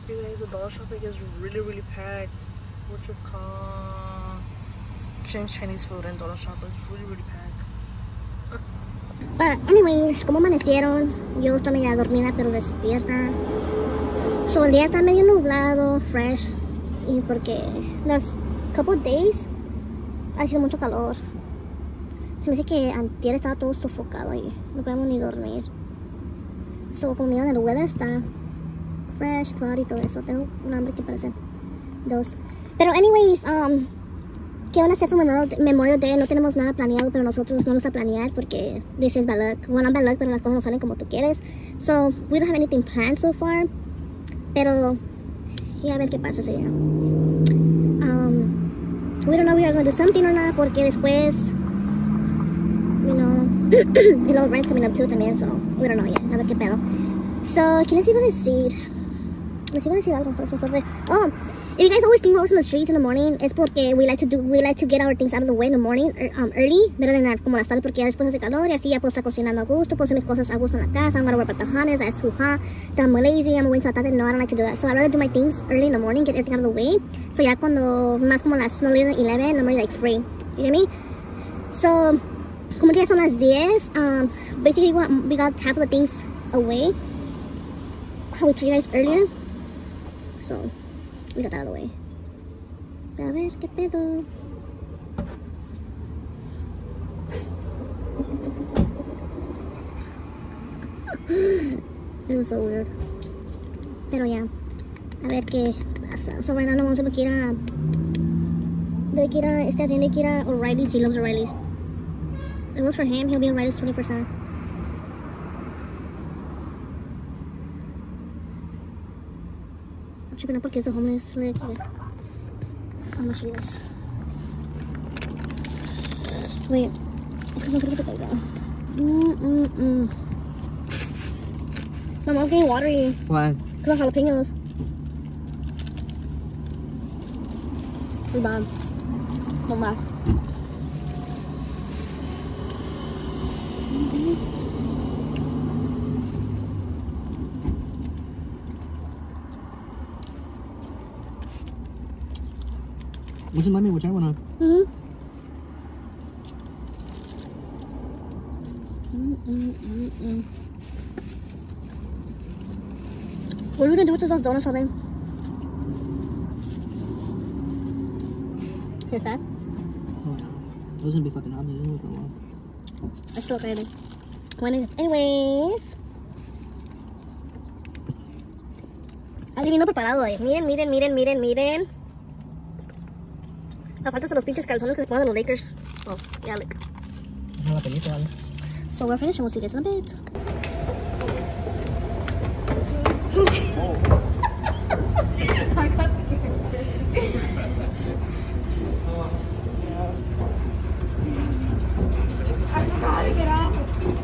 You guys, the dollar shop is really packed, which is called James Chinese Food and dollar shop is really packed. But anyways, como amanecieron, yo estoy media dormida pero despierta. So el día está medio nublado, fresh, y porque los couple days ha sido mucho calor. Se me dice que antier estaba todo sofocado y no podemos ni dormir. So como miran el weather está fresh, cloudy y todo eso. Tengo un hambre que parece dos. Pero anyways, ¿qué van a hacer por Memorial Day? No tenemos nada planeado, pero nosotros vamos a planear porque this is bad luck. Well, not bad luck, pero las cosas no salen como tú quieres. So we don't have anything planned so far. Pero ya a ver qué pasa ese día. We don't know if we are going to do something or not porque después, you know, rent's coming up too también, so we don't know yet. A ver qué pedo. So, ¿qué les iba a decir? Les iba a decir algo, pero eso fue. Oh, if you guys always think horse in the streets in the morning, es porque we like to get our things out of the way in the morning, early, better than como las tardes, porque ya después hace calor y así ya puedo estar cocinando a gusto, puedo hacer mis cosas a gusto en la casa. I'm gonna work with the honey, that's too hot, I'm lazy, I'm going to tarde. No, I don't like to do that. So I'd rather do my things early in the morning, get everything out of the way. So ya cuando más como las no later than 11, I'm already like free. You get me? So, como ya son las 10, basically we got half of the things away. How we treat you guys earlier. So we got that out of the way. A ver qué pedo. It was so weird. Pero ya, a ver qué pasa. So right now no vamos a ir a tiene que ir a O'Reilly's. He loves O'Reilly's. It was for him. He'll be O'Reilly's 24/7. I'm tripping up porque es a homeless. Like, how much he is. Wait, because no creo que te caiga. My mom's getting watery. Why? Because of jalapenos. We bomb. Don't lie. What's in lemon? Which I wanna. What are we gonna do with those donuts, Robin? You're sad? Oh, it was gonna be fucking hot. It was gonna I still okay. Anyways. Adivino preparado, miren. La falta son los pinches calzones que se ponen de los Lakers. Oh, yeah, look. So we're finished and we'll see you guys in a bit. I got scared. I forgot to get off.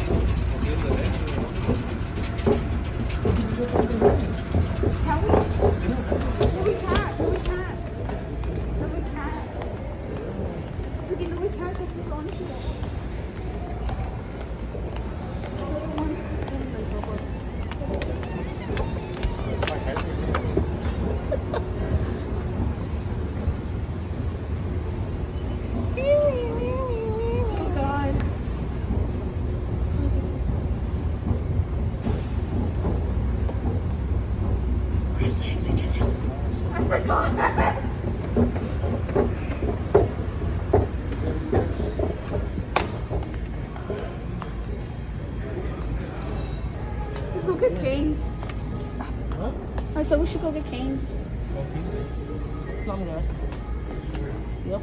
Let's go get Cane's. What? I said we should go get Cane's. No, I'm good. Yep.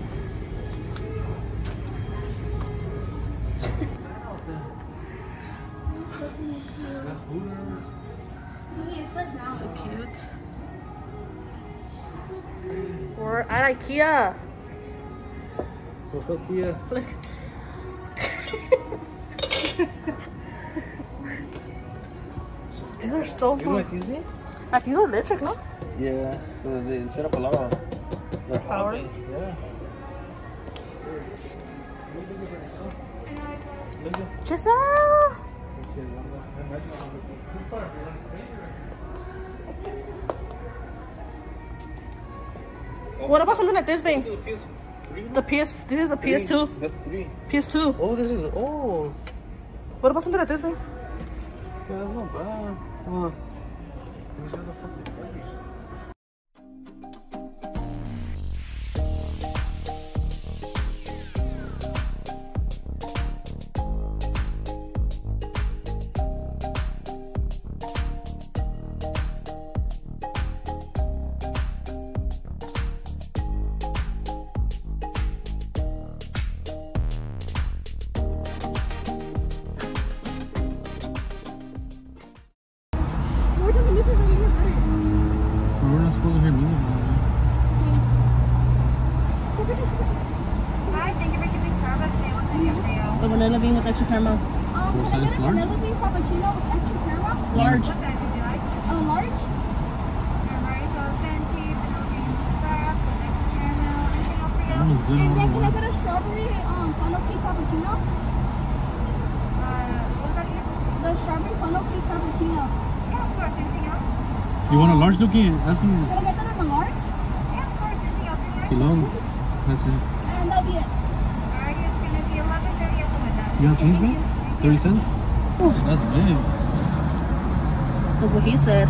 So cute. We're at IKEA. What's up, Kia? Look. These are so You fun. like these, man? These are electric, no? Yeah, they set up a lot of their Power? Yeah. Giselle! What about something like this, babe? The PS3? The PS. This is a PS2. That's 3. PS2. Oh, this is. Oh. What about something like this, babe? Yeah, that's not bad. These are the fucking price. We're not supposed to hear music. Hi, thank you for giving Starbucks. May I want to get for you? The vanilla bean with extra caramel. What size? Large? Vanilla bean frappuccino with extra caramel. Large. What size would you like? Large? Margarita, fancy, vanilla bean syrup with extra caramel. Anything else for you? That one's good. And then I can I want get a strawberry funnel cake cappuccino? What about you? The strawberry funnel cake cappuccino. Yeah, of course. Anything else? You want a large, Dookie? Ask me. Can I get that in a large? Yeah, of course. Anything else in there? Below. That's it. And that'll be it. Alright, it's gonna be 11:30 at the window. You have change, man? 30 cents? That's big. Look what he said.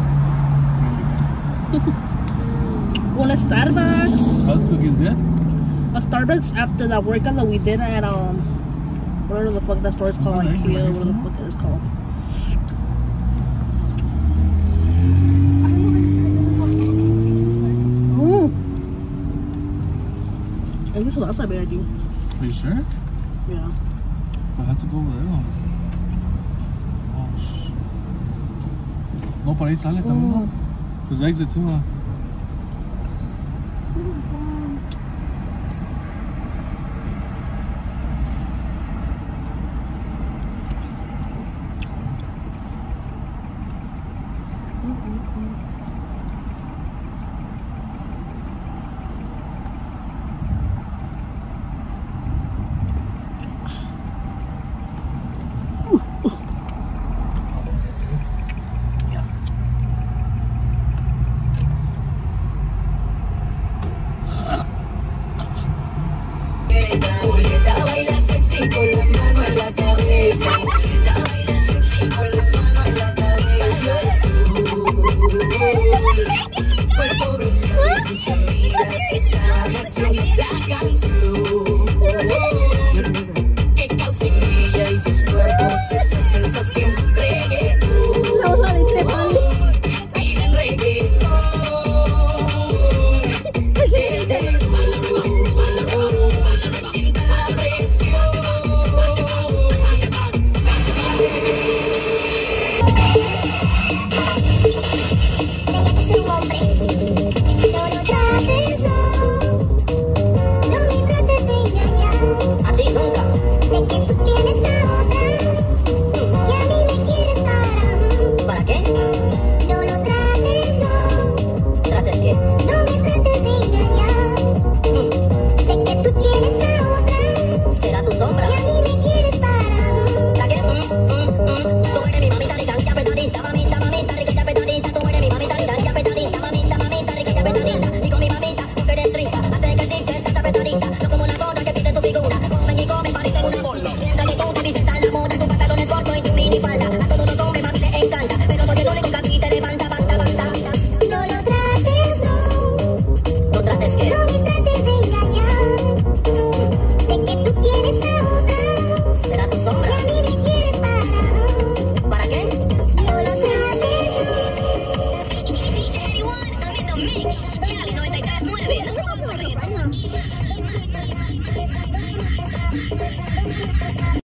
Well, a Starbucks. How's the cookies good? A Starbucks after that workout that we did at whatever the fuck that store is called, Nice. IKEA, whatever the fuck it is called. I guess that's bad, I think. Are you sure? Yeah. I have to go over there. Oh, shit. No, por ahí sale también, ¿no? There's exit too, huh? This is bomb. Julieta baila sexy con la mano en la cabeza. Julieta baila sexy con la mano en la cabeza. Cuerpo bronceado y sus amigas están haciendo la canción que causa en ella y sus cuerpos esa sensación. Reggaetón, piden reggaetón. Charlie 93.9